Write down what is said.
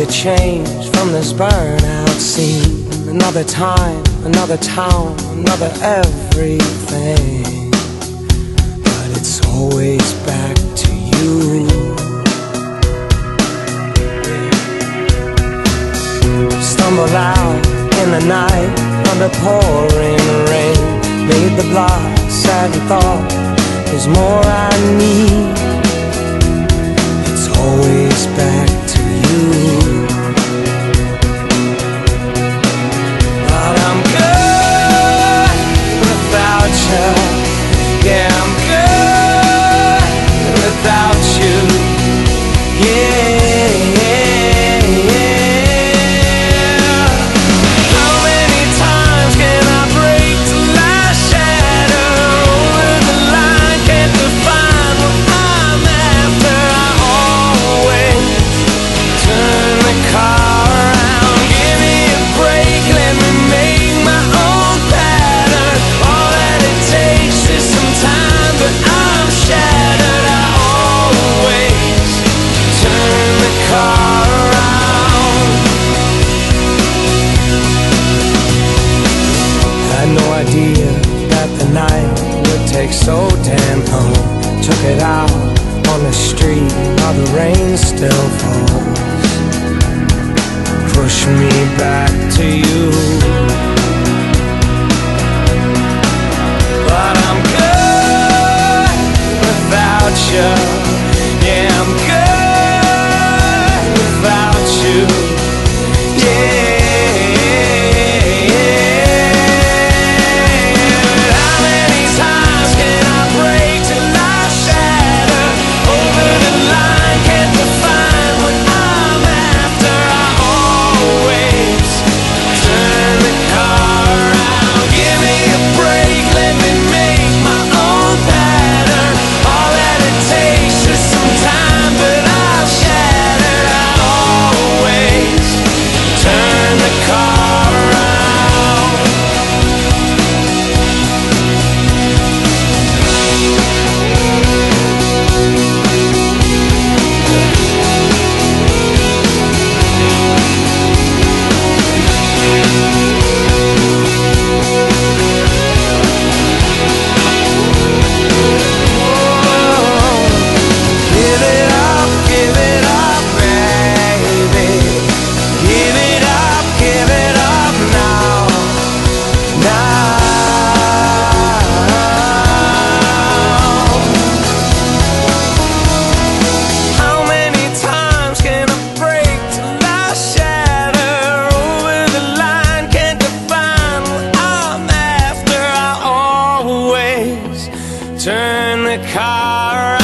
to change from this burnout scene. Another time, another town, another everything, but it's always back to you. Stumble out in the night under pouring rain. Made the block, sat and thought, there's more I need. It's always back to you. But I'm good without you. Yeah, I'm good without you. Yeah. That the night would take so damn long. Took it out on the street while the rain still falls. Push me back to you. But I'm good without you. Yeah, I'm good without you. Yeah. Turn the car around.